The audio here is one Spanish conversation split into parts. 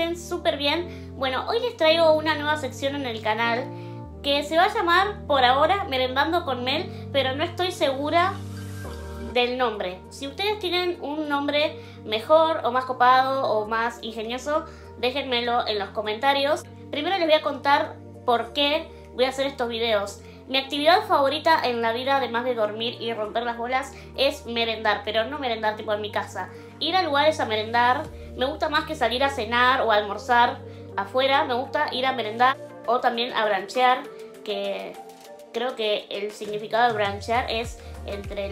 estén súper bien. Bueno, hoy les traigo una nueva sección en el canal que se va a llamar por ahora Merendando con Mel, pero no estoy segura del nombre. Si ustedes tienen un nombre mejor o más copado o más ingenioso, déjenmelo en los comentarios. Primero les voy a contar por qué voy a hacer estos videos. Mi actividad favorita en la vida, además de dormir y romper las bolas, es merendar, pero no merendar tipo en mi casa. Ir a lugares a merendar me gusta más que salir a cenar o a almorzar afuera. Me gusta ir a merendar o también a branchear, que creo que el significado de branchear es entre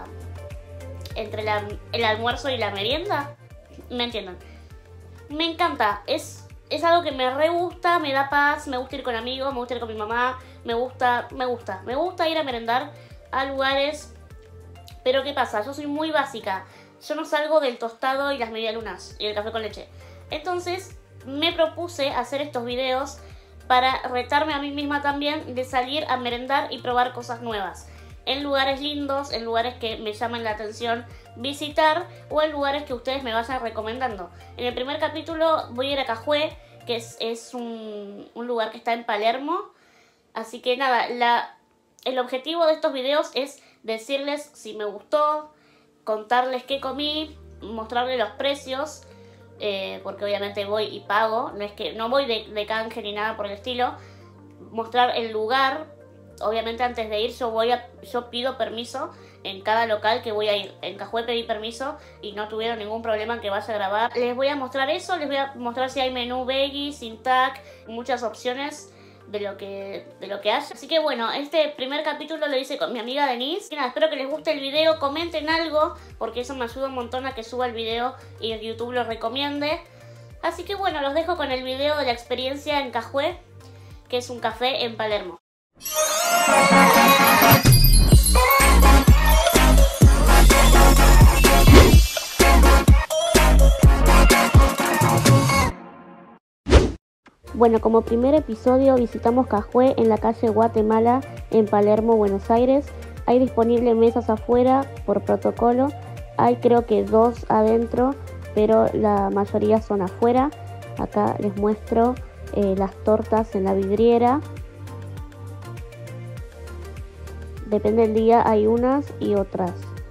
el almuerzo y la merienda. ¿Me entienden? Me encanta, es algo que me re gusta, me da paz, me gusta ir con amigos, me gusta ir con mi mamá, me gusta ir a merendar a lugares. Pero ¿qué pasa? Yo soy muy básica, yo no salgo del tostado y las medialunas y el café con leche. Entonces me propuse hacer estos videos para retarme a mí misma también de salir a merendar y probar cosas nuevas. En lugares lindos, en lugares que me llamen la atención visitar o en lugares que ustedes me vayan recomendando. En el primer capítulo voy a ir a Cajué, que es un lugar que está en Palermo. Así que nada, el objetivo de estos videos es decirles si me gustó, contarles qué comí, mostrarles los precios, porque obviamente voy y pago, no voy de canje ni nada por el estilo. Mostrar el lugar. Obviamente antes de ir yo pido permiso en cada local que voy a ir. En Cajué pedí permiso y no tuvieron ningún problema en que vaya a grabar. Les voy a mostrar eso, les voy a mostrar si hay menú veggie, sin tac, muchas opciones de lo que haya. Así que bueno, este primer capítulo lo hice con mi amiga Denise. Y nada, espero que les guste el video, comenten algo, porque eso me ayuda un montón a que suba el video y YouTube lo recomiende. Así que bueno, los dejo con el video de la experiencia en Cajué, que es un café en Palermo. Bueno, como primer episodio visitamos Cajué en la calle Guatemala en Palermo, Buenos Aires. Hay disponibles mesas afuera por protocolo. Hay creo que 2 adentro, pero la mayoría son afuera. Acá les muestro las tortas en la vidriera. Depende del día, hay unas y otras.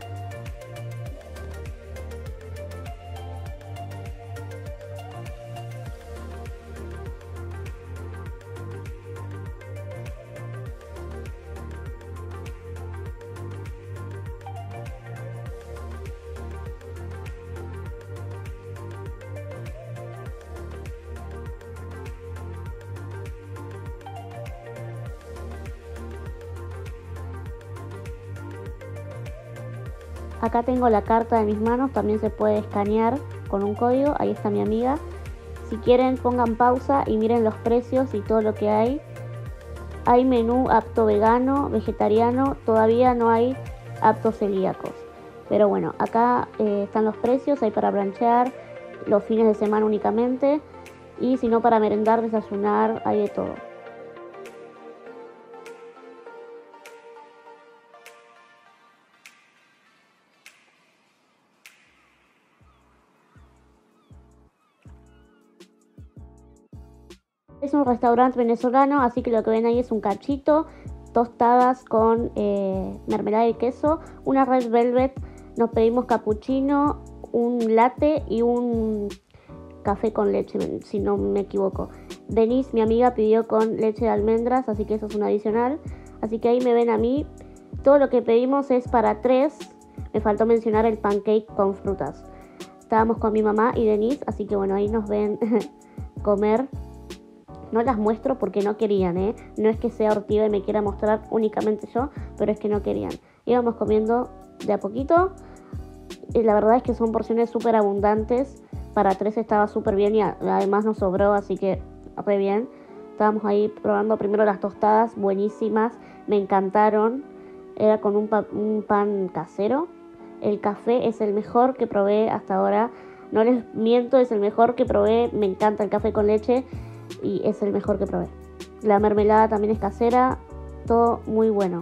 Acá tengo la carta de mis manos, también se puede escanear con un código, ahí está mi amiga. Si quieren pongan pausa y miren los precios y todo lo que hay. Hay menú apto vegano, vegetariano, todavía no hay aptos celíacos. Pero bueno, acá están los precios, hay para branchear, los fines de semana únicamente. Y si no, para merendar, desayunar, hay de todo. Es un restaurante venezolano, así que lo que ven ahí es un cachito, tostadas con mermelada y queso, una red velvet. Nos pedimos cappuccino, un latte y un café con leche, si no me equivoco. Denise, mi amiga, pidió con leche de almendras, así que eso es un adicional. Así que ahí me ven a mí. Todo lo que pedimos es para 3. Me faltó mencionar el pancake con frutas. Estábamos con mi mamá y Denise, así que bueno, ahí nos ven comer. No las muestro porque no querían, No es que sea hortiva y me quiera mostrar únicamente yo, pero es que no querían. Íbamos comiendo de a poquito. Y la verdad es que son porciones súper abundantes. Para 3 estaba súper bien y además nos sobró, así que re bien. Estábamos ahí probando primero las tostadas, buenísimas, me encantaron. Era con un pan casero. El café es el mejor que probé hasta ahora. No les miento, es el mejor que probé. Me encanta el café con leche. Y es el mejor que probé. La mermelada también es casera. Todo muy bueno.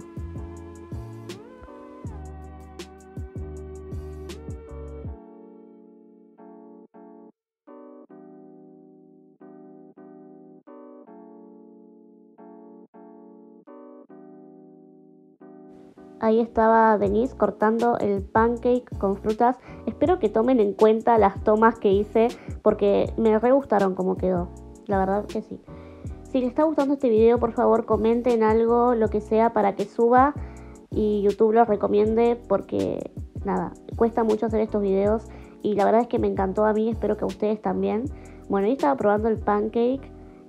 Ahí estaba Denise cortando el pancake con frutas. Espero que tomen en cuenta las tomas que hice porque me re gustaron cómo quedó. La verdad que sí. Si les está gustando este video, por favor comenten algo, lo que sea, para que suba y YouTube lo recomiende porque, nada, cuesta mucho hacer estos videos y la verdad es que me encantó a mí, espero que a ustedes también. Bueno, ahí estaba probando el pancake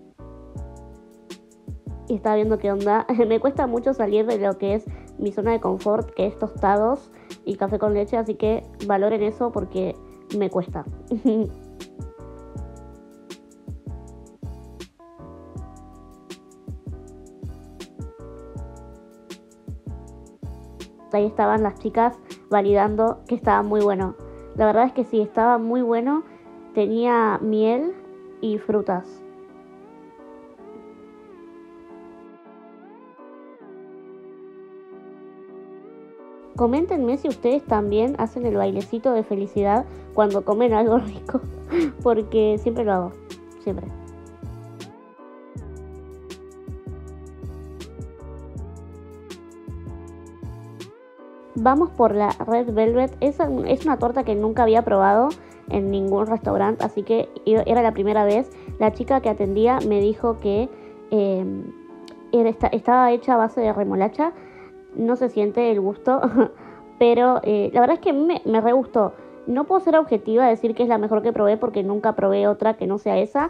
y estaba viendo qué onda. Me cuesta mucho salir de lo que es mi zona de confort, que es tostados y café con leche, así que valoren eso porque me cuesta. Ahí estaban las chicas validando que estaba muy bueno. La verdad es que sí, estaba muy bueno. Tenía miel y frutas. Coméntenme si ustedes también hacen el bailecito de felicidad cuando comen algo rico, porque siempre lo hago, siempre. Vamos por la Red Velvet. Es una torta que nunca había probado en ningún restaurante, así que era la primera vez. La chica que atendía me dijo que estaba hecha a base de remolacha. No se siente el gusto, pero la verdad es que me re gustó. No puedo ser objetiva a decir que es la mejor que probé porque nunca probé otra que no sea esa.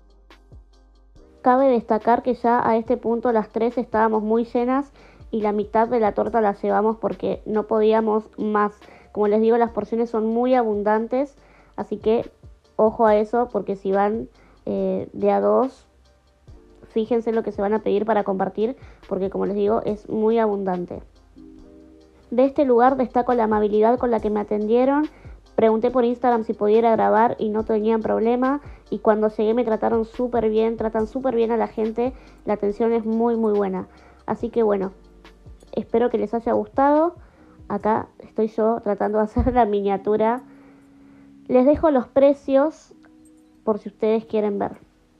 Cabe destacar que ya a este punto las tres estábamos muy llenas y la mitad de la torta la llevamos porque no podíamos más. Como les digo, las porciones son muy abundantes, así que ojo a eso porque si van de a dos, fíjense lo que se van a pedir para compartir porque como les digo es muy abundante. De este lugar destaco la amabilidad con la que me atendieron. Pregunté por Instagram si pudiera grabar y no tenían problema. Y cuando llegué me trataron súper bien, tratan súper bien a la gente. La atención es muy muy buena. Así que bueno, espero que les haya gustado. Acá estoy yo tratando de hacer la miniatura. Les dejo los precios por si ustedes quieren ver.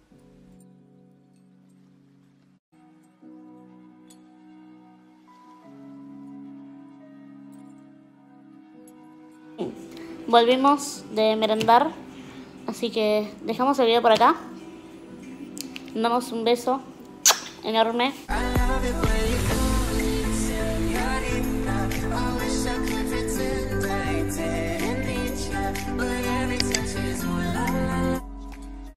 Volvimos de merendar, así que dejamos el video por acá. Damos un beso enorme.